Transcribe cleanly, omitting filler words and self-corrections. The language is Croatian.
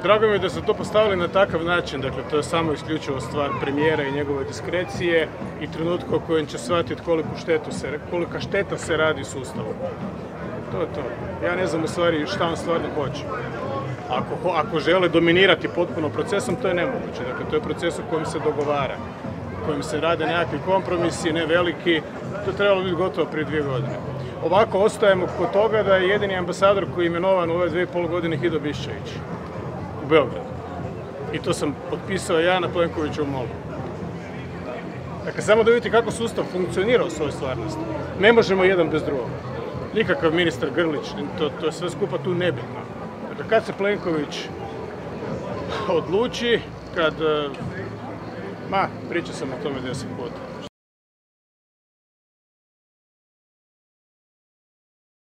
Drago mi je da su to postavili na takav način, dakle to je samo isključivo stvar premijera i njegove diskrecije i trenutka u kojem će shvatiti kolika šteta se radi sustavu. To je to. Ja ne znam u stvari šta on stvarno hoće. Ako žele dominirati potpuno procesom, to je nemoguće. Dakle, to je proces u kojem se dogovara, u kojem se rade nekakvi kompromisi, ne veliki. To je trebalo biti gotovo prije 2 godine. Ovako ostajemo kod toga da je jedini ambasador koji je imenovan u ove 2,5 godine Hido Biščević u Beogradu. I to sam potpisao ja na Plenkovićevu molbu. Dakle, samo da vidite kako sustav funkcionira u svojoj stvarnosti. Ne možemo jedan bez drugog. Nikakav ministar Grlić, to je sve skupa tu nebitno. Dakle, kad se Plenković odluči, pričao sam o tome 10 puta.